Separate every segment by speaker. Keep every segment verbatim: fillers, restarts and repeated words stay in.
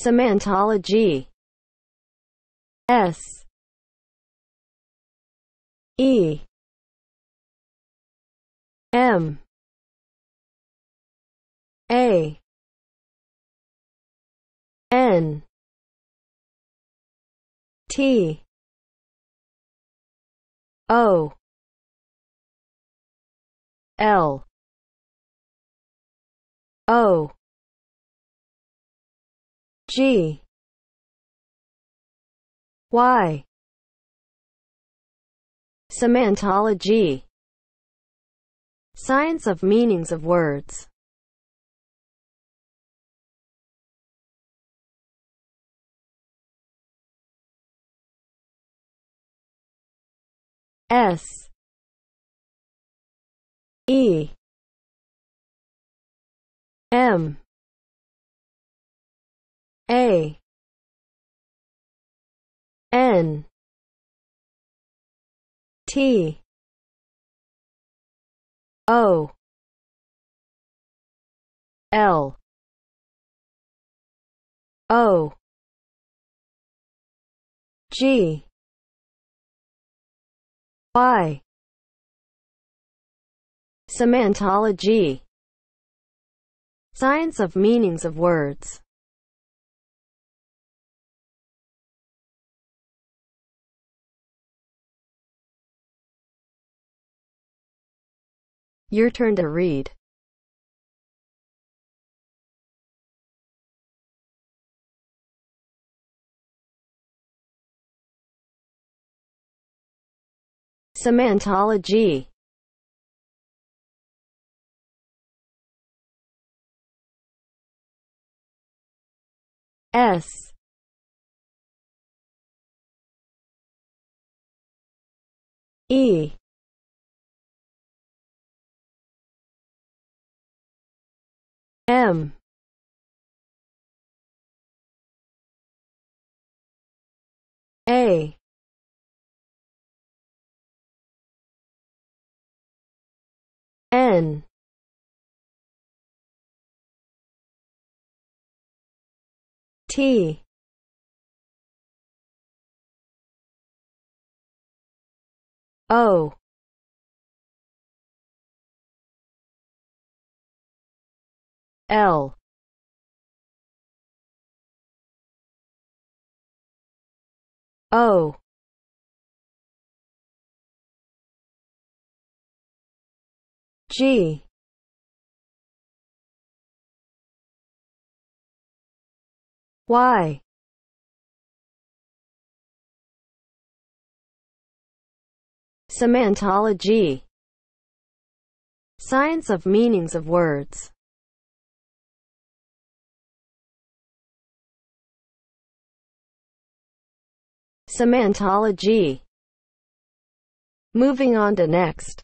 Speaker 1: Semantology. S E M A N T O L O G Y. Semantology. Science of meanings of words. S E M A N T O L O G Y. Semantology. Science of meanings of words. Your turn to read. Semantology. S E M A N T O L O G Y. Semantology. Science of meanings of words. Semantology. Moving on to next.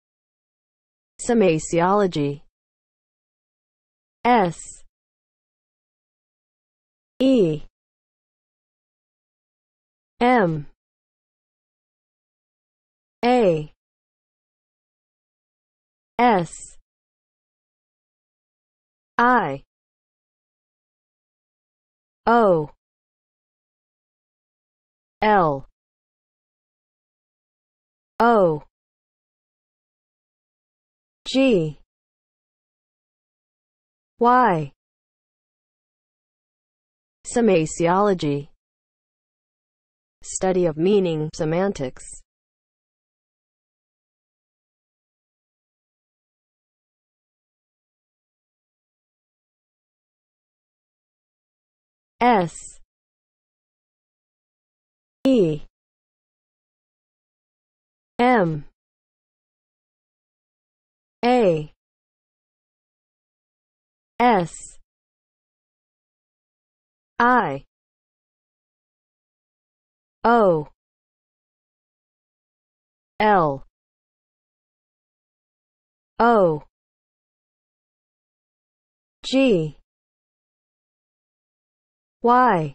Speaker 1: Semasiology. S E M A S I O L O G Y. Semasiology. Study of meaning, semantics. S E M A S I O L O G Y.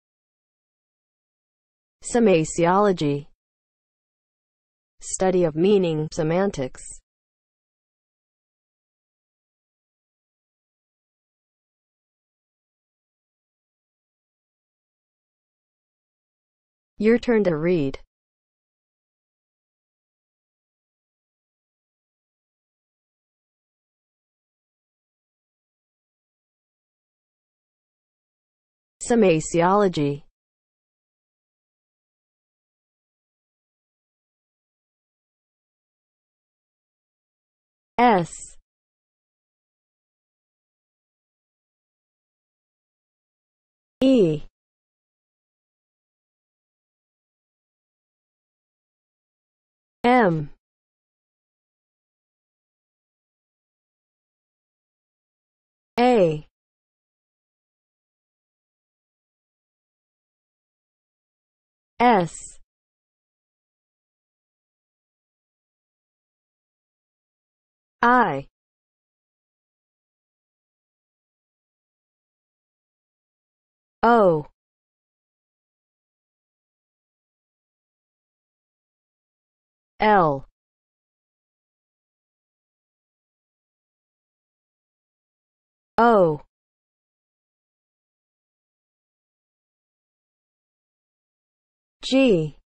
Speaker 1: Semasiology. Study of meaning, semantics. Your turn to read. Semasiology. S E M A S I O L O G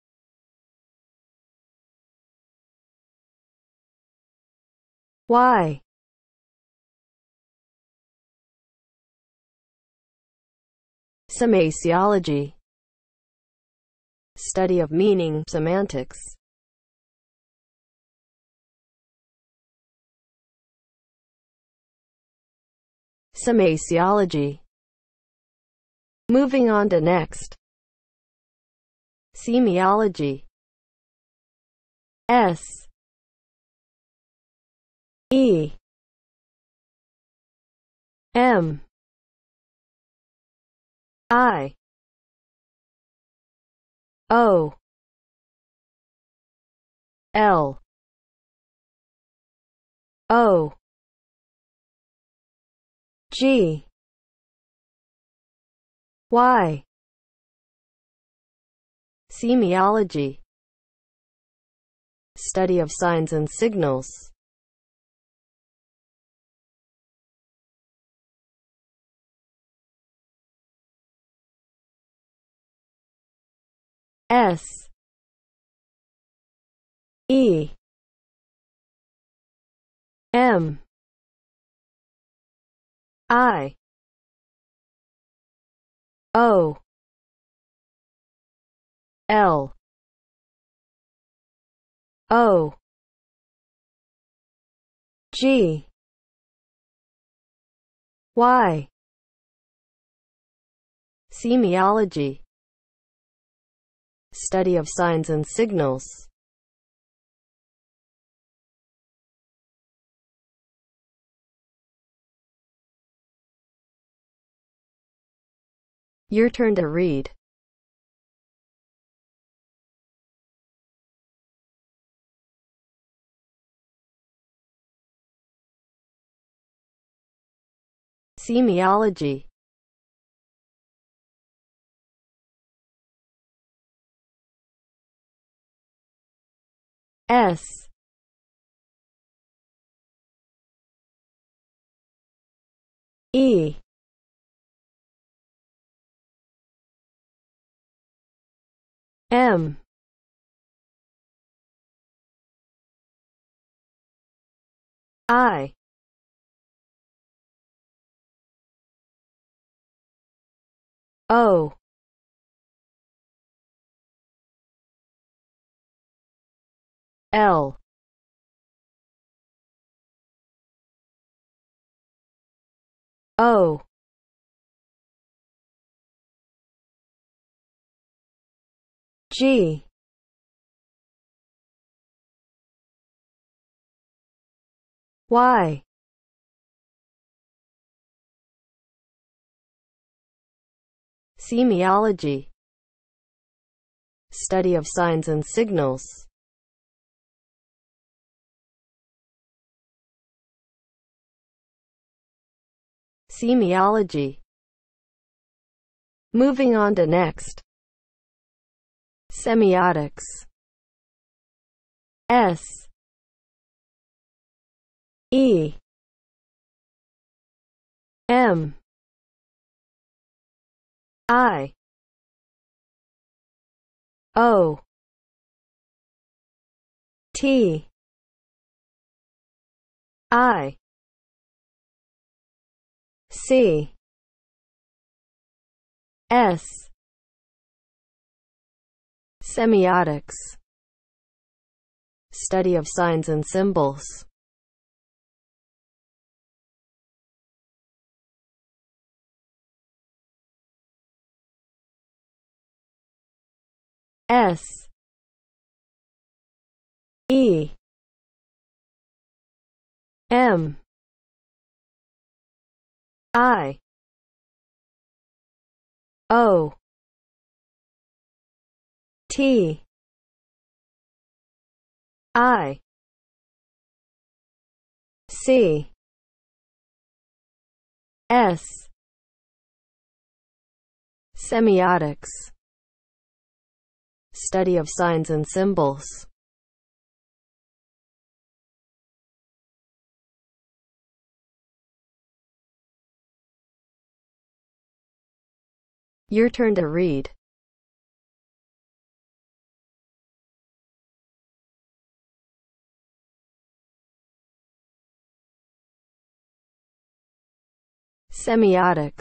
Speaker 1: Y Semasiology. Study of meaning, semantics. Semasiology. Moving on to next. Semiology. S E M I O L O G Y. Semiology. Study of signs and signals. S E M I O L O G Y. Semiology. Study of signs and signals. Your turn to read. Semiology. S E M I O L O G Y. Semiology. Study of signs and signals. Semiology. Moving on to next. Semiotics. S E M I O T I C S. Semiotics. Study of signs and symbols. S E M I O T I C S. Semiotics. Study of signs and symbols. Your turn to read. Semiotics.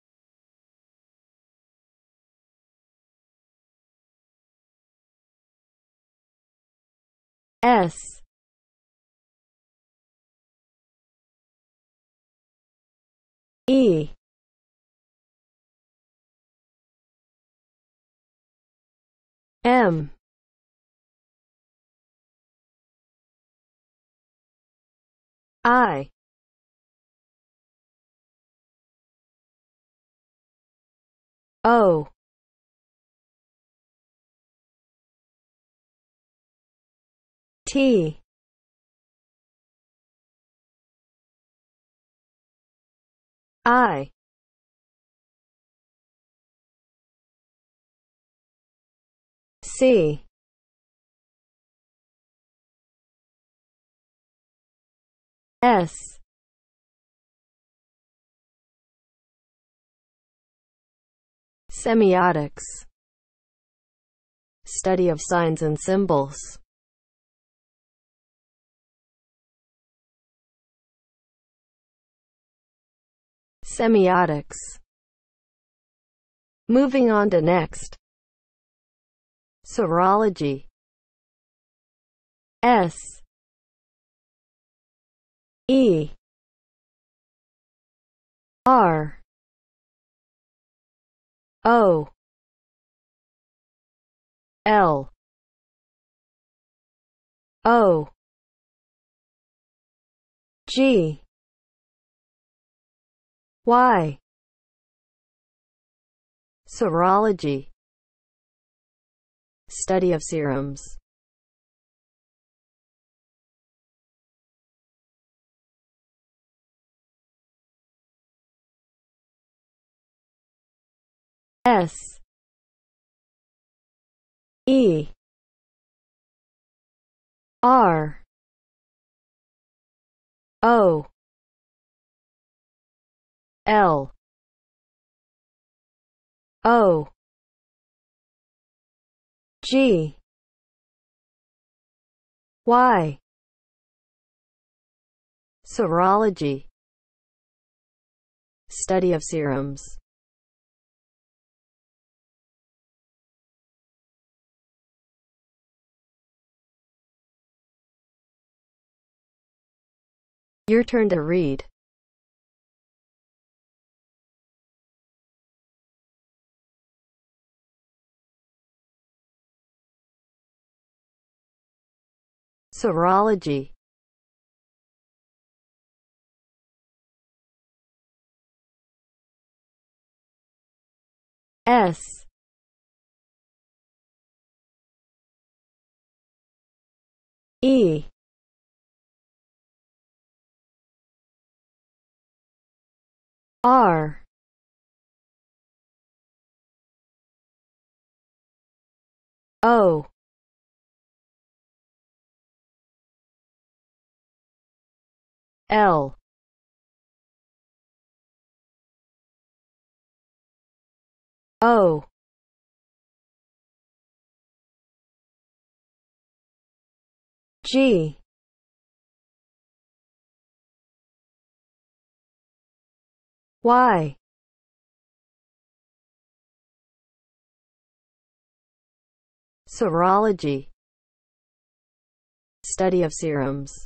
Speaker 1: S E M I O T I C S. Semiotics. Study of signs and symbols. Semiotics. Moving on to next. Sorology. S E R O L O G Y. Serology. Study of serums. S E R O L O G Y. Serology. Study of serums. Your turn to read. Serology. S E R O L O G. Y. Serology. Study of serums.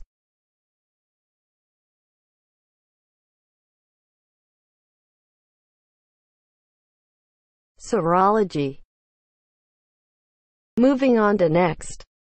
Speaker 1: Serology. Moving on to next.